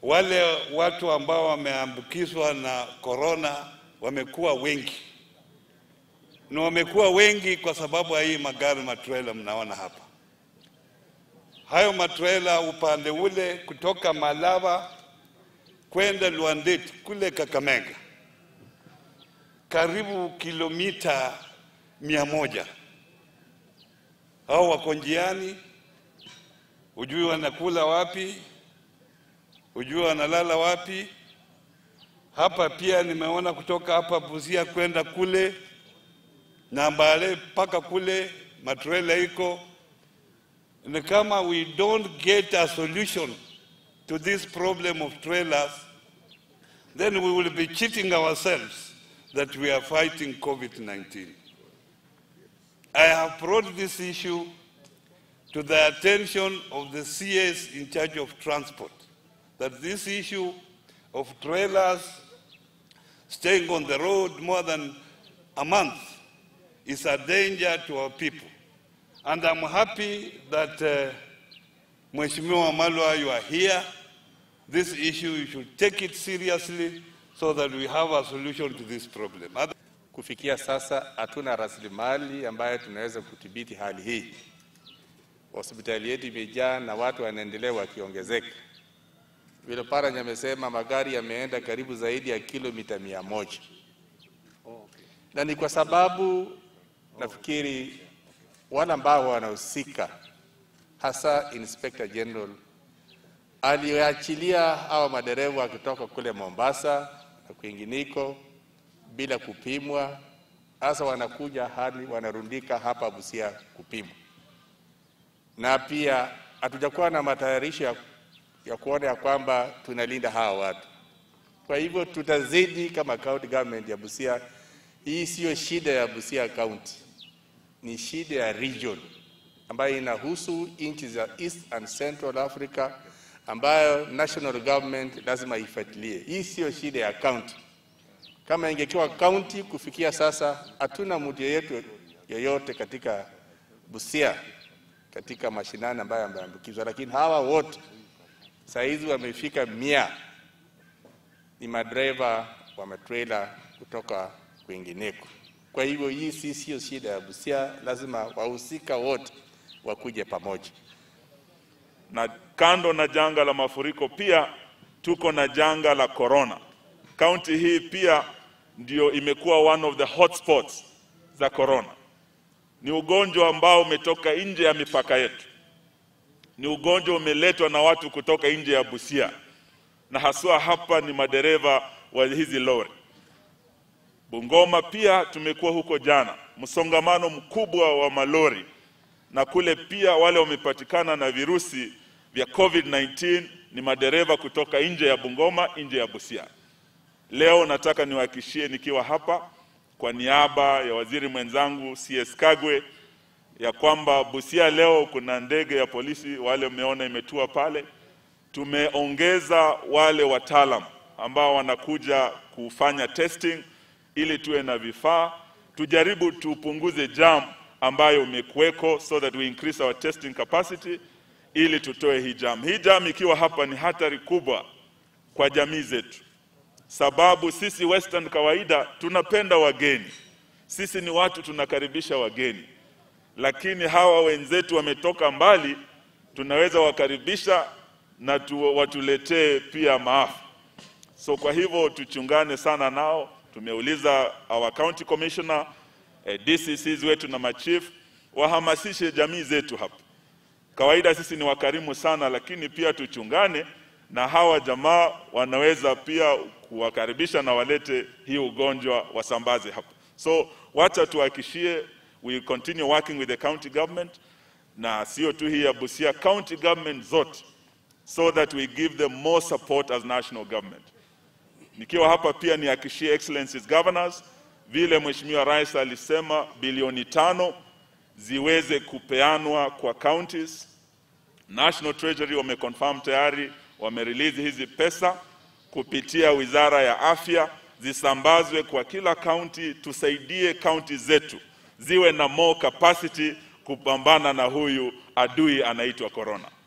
wale watu ambao wameambukizwa na corona wamekuwa wengi. Na wamekuwa wengi kwa sababu ya hii magari matrela mnaona hapa. Hayo matrela upande ule kutoka Malava kwenda Luandeti kule Kakamega, karibu kilomita 100. Hao wako njiani, hujui wanakula wapi, hujui wanalala wapi. Hapa pia nimeona kutoka hapa Busia kwenda kule na Mbale paka kule matrela iko. Ni kama we don't get a solution to this problem of trailers, then we will be cheating ourselves that we are fighting COVID-19. I have brought this issue to the attention of the CS in charge of transport, that this issue of trailers staying on the road more than a month is a danger to our people. And I'm happy that Mheshimiwa Wamalwa, you are here. This issue, you should take it seriously so that we have a solution to this problem. Kufikia sasa hatuna rasilimali ambayo tunaweza kudhibiti hali hii. Hospitali yetu imejaa na watu wanaendelea wakiongezeka. Vile Oparanya amesema magari yameenda karibu zaidi ya kilomita 100. Na ni kwa sababu nafikiri wale ambao wanahusika, hasa Inspector General, aliachilia hawa madereva kutoka kule Mombasa na kwingineko bila kupimwa. Hasa wanakuja hadi wanarundika hapa Busia kupimwa. Na pia hatujakuwa na matayarisho ya kuona ya kwamba tunalinda hawa watu. Kwa hivyo tutazidi kama county government ya Busia. Hii sio shida ya Busia County, ni shida ya region ambayo inahusu nchi za East and Central Africa, ambayo national government lazima ifuatilie. Hii sio shida ya county. Kama ingekuwa county, kufikia sasa hatuna mtu yeyote katika Busia katika mashinani ambayo ameambukizwa, lakini hawa wote saizi wamefika 100 ni madriver wa matrailer kutoka kwingineko. Kwa hivyo hii sio shida ya Busia, lazima wahusika wote wakuje pamoja. Na kando na janga la mafuriko pia tuko na janga la corona. County hii pia ndio imekuwa one of the hotspots za corona. Ni ugonjwa ambao umetoka nje ya mipaka yetu. Ni ugonjwa umeletwa na watu kutoka nje ya Busia. Na haswa hapa ni madereva wa hizi lori. Bungoma pia tumekuwa huko jana, msongamano mkubwa wa malori. Na kule pia wale wamepatikana na virusi vya COVID-19 ni madereva kutoka nje ya Bungoma, nje ya Busia. Leo nataka niwahakikishie nikiwa hapa kwa niaba ya waziri mwenzangu CS Kagwe ya kwamba Busia leo kuna ndege ya polisi wale mmeona imetua pale. Tumeongeza wale wataalamu ambao wanakuja kufanya testing ili tuwe na vifaa. Tujaribu tupunguze jam ambayo umekuweko so that we increase our testing capacity ili tutoe hii jam. Hii jam ikiwa hapa ni hatari kubwa kwa jamii zetu. Sababu sisi Western kawaida tunapenda wageni. Sisi ni watu tunakaribisha wageni. Lakini hawa wenzetu wametoka mbali, tunaweza wakaribisha na watuletee pia maafa. So kwa hivyo tuchungane sana nao. Tumeuliza our county commissioner, DCCs wetu na machief wahamasishe jamii zetu hapa. Kawaida sisi ni wakarimu sana, lakini pia tuchungane na hawa jamaa wanaweza pia kuwakaribisha na walete hii ugonjwa wasambaze hapa. So wacha tuhakikishie we continue working with the county government na sio tu hii ya Busia, county government zote, so that we give them more support as national government. Nikiwa hapa pia nihakikishie excellencies governors, vile Mheshimiwa Rais alisema bilioni 5 ziweze kupeanwa kwa counties. National Treasury wameconfirm tayari, wamerelease hizi pesa kupitia Wizara ya Afya, zisambazwe kwa kila county, tusaidie county zetu ziwe na more capacity kupambana na huyu adui anaitwa corona.